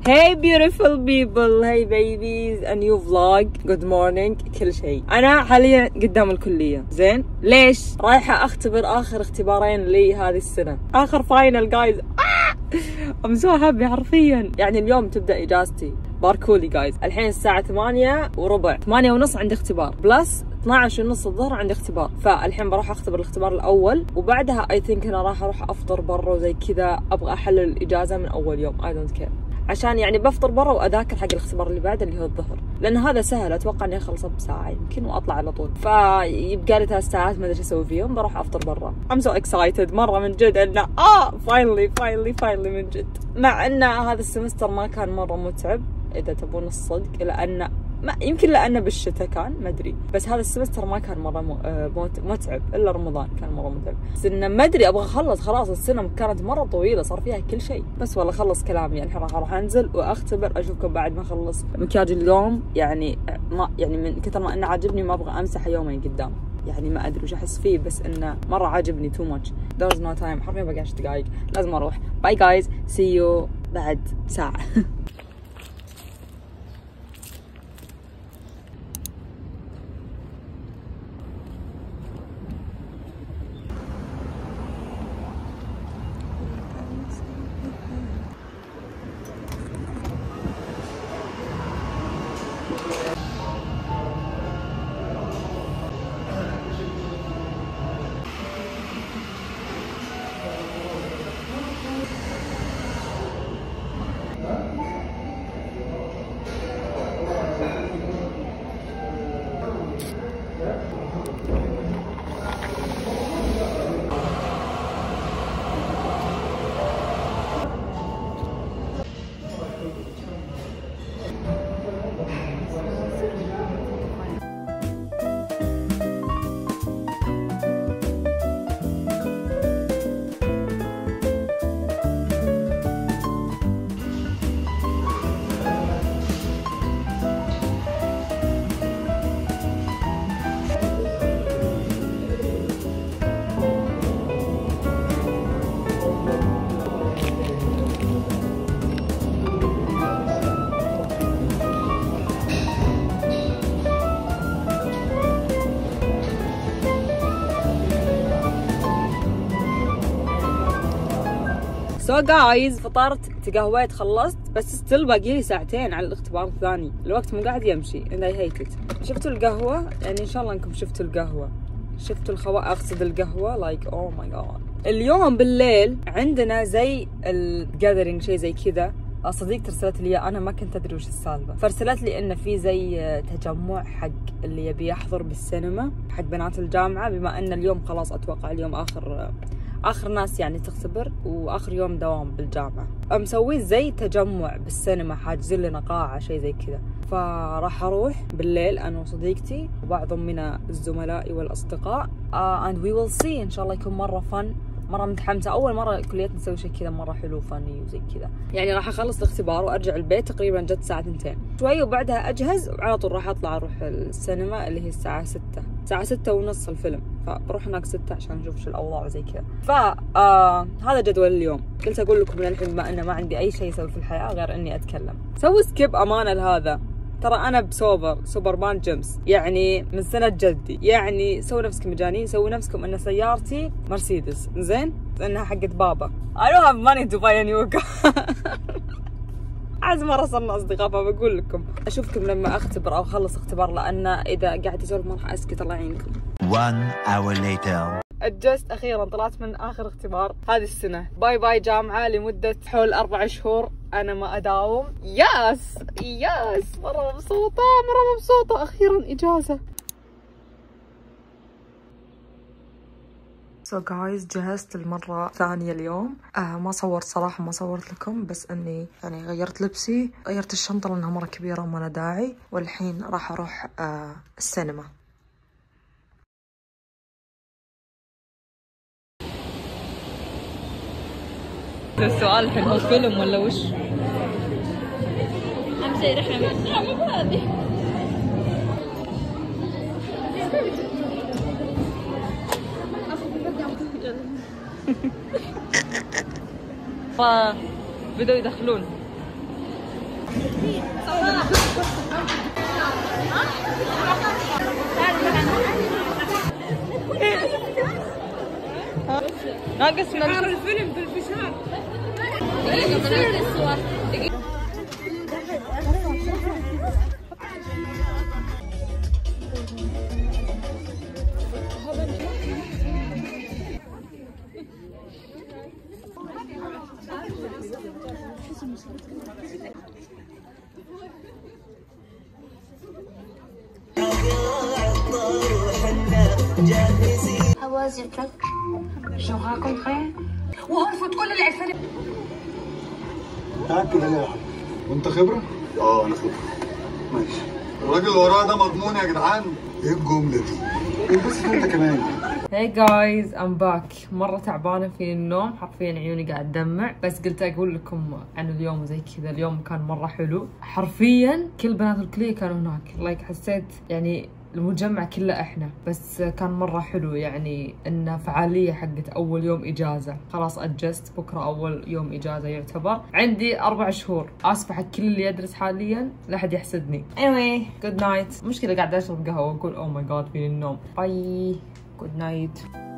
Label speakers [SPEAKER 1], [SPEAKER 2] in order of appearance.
[SPEAKER 1] Hey beautiful people, hey babies, a new vlog, good morning، كل شيء. أنا حاليا قدام الكلية، زين؟ ليش؟ رايحة أختبر آخر اختبارين لي هذه السنة، آخر فاينل جايز. I'm so happy حرفيا. يعني اليوم تبدأ إجازتي، باركولي جايز. الحين الساعة 8:15، 8:30 عندي اختبار، بلس 12:30 الظهر عندي اختبار. فالحين بروح اختبر الاختبار الاول، وبعدها اي ثينك انا راح اروح افطر برا وزي كذا. ابغى احلل الاجازه من اول يوم، اي دونت كير، عشان يعني بفطر برا واذاكر حق الاختبار اللي بعده اللي هو الظهر، لان هذا سهل. اتوقع اني اخلصه بساعه يمكن واطلع على طول. فيبقى لي 3 ساعات ما ادري ايش اسوي فيهم. بروح افطر برا. I'm so excited مره من جد انه فاينلي من جد. مع ان هذا السمستر ما كان مره متعب اذا تبون الصدق، الا انه يمكن لانه بالشتاء كان ما ادري، بس هذا السمستر ما كان مره متعب، الا رمضان كان مره متعب. بس انه ما ادري ابغى اخلص خلاص. السنه كانت مره طويله صار فيها كل شيء. بس والله خلص كلامي، الحين راح اروح انزل واختبر. اشوفكم بعد ما اخلص مكياج اليوم. يعني ما يعني من كثر ما انه عاجبني ما ابغى امسح يومين قدام. يعني ما ادري وش احس فيه، بس انه مره عاجبني تو ماتش. there's no time، حرفيا باقي 10 دقائق لازم اروح. باي جايز، سي يو بعد ساعه. سو جايز، فطرت، تقهويت، خلصت، بس ستيل باقي لي ساعتين على الاختبار الثاني. الوقت مو قاعد يمشي and I hate it. شفتوا القهوة؟ يعني ان شاء الله انكم شفتوا القهوة. شفتوا اقصد القهوة لايك اوه ماي جاد. اليوم بالليل عندنا زي الجاذرينج شيء زي كذا. صديقتي ارسلت لي، انا ما كنت ادري وش السالفه، فارسلت لي انه في زي تجمع حق اللي يبي يحضر بالسينما حق بنات الجامعه، بما ان اليوم خلاص اتوقع اليوم اخر ناس يعني تختبر واخر يوم دوام بالجامعه. مسوي زي تجمع بالسينما، حاجزين لنا قاعه شيء زي كذا. فراح اروح بالليل انا وصديقتي وبعض من الزملاء والاصدقاء and we will see. ان شاء الله يكون مره فن، مرة متحمسة. أول مرة كليتنا نسوي شيء كذا مرة حلو فني وزي كذا. يعني راح أخلص الاختبار وأرجع البيت تقريبا جت الساعة 2 شوي، وبعدها أجهز وعلى طول راح أطلع أروح السينما اللي هي الساعة 6، الساعة 6:30 الفيلم. فبروح هناك 6 عشان نشوف شو الأوضاع وزي كذا. هذا جدول اليوم. قلت أقول لكم من الحين بما أنه ما عندي أي شيء أسوي في الحياة غير إني أتكلم. سوي سكيب أمانة لهذا. ترى أنا سوبرمان جيمس، يعني من سنة جدي. يعني سووا نفسكم مجانين، سووا نفسكم أن سيارتي مرسيدس، زين؟ إنها حقت بابا. I don't have money to buy a new car. عايز مرة صرنا أصدقاء، فبقول لكم أشوفكم لما أختبر أو أخلص اختبار، لأن إذا قاعد أسولف ما راح أسكت الله يعينكم.
[SPEAKER 2] 1 hour later.
[SPEAKER 1] أجزت أخيرا، طلعت من آخر اختبار هذه السنة. باي باي جامعة لمدة حول 4 شهور. أنا ما أداوم. ياس مرة مبسوطة أخيرا إجازة. So guys، جهزت المرة الثانية اليوم. ما صورت صراحة، ما صورت لكم، بس اني يعني غيرت لبسي، غيرت الشنطة لانها مرة كبيرة وما لها داعي. والحين راح اروح السينما. السؤال الحين هو فيلم ولا وش؟ اهم شيء رحنا هذه. فبدأوا يدخلون. ناقص من
[SPEAKER 3] الفيلم في الفشار.
[SPEAKER 4] How was your trip? Je rencontré وهرفض كل الأسئلة.
[SPEAKER 5] تعال كده ليه يا حبيبي؟ وانت خبره؟ اه انا خبره. ماشي. الراجل اللي وراه ده مضمون يا جدعان؟ ايه الجمله دي؟ انبسط انت كمان.
[SPEAKER 1] Hey guys I'm back. مرة تعبانة في النوم، حرفيا عيوني قاعد تدمع، بس قلت اقول لكم عن اليوم زي كذا. اليوم كان مرة حلو، حرفيا كل بنات الكلية كانوا هناك. حسيت يعني المجمع كله احنا، بس كان مرة حلو. يعني انه فعالية حقت اول يوم اجازة، خلاص اجست، بكرة اول يوم اجازة يعتبر. عندي 4 شهور. اسفة حق كل اللي يدرس حاليا، لا احد يحسدني. anyway good night. مشكلة قاعدة اشرب قهوة واقول oh my god في النوم. باي good night.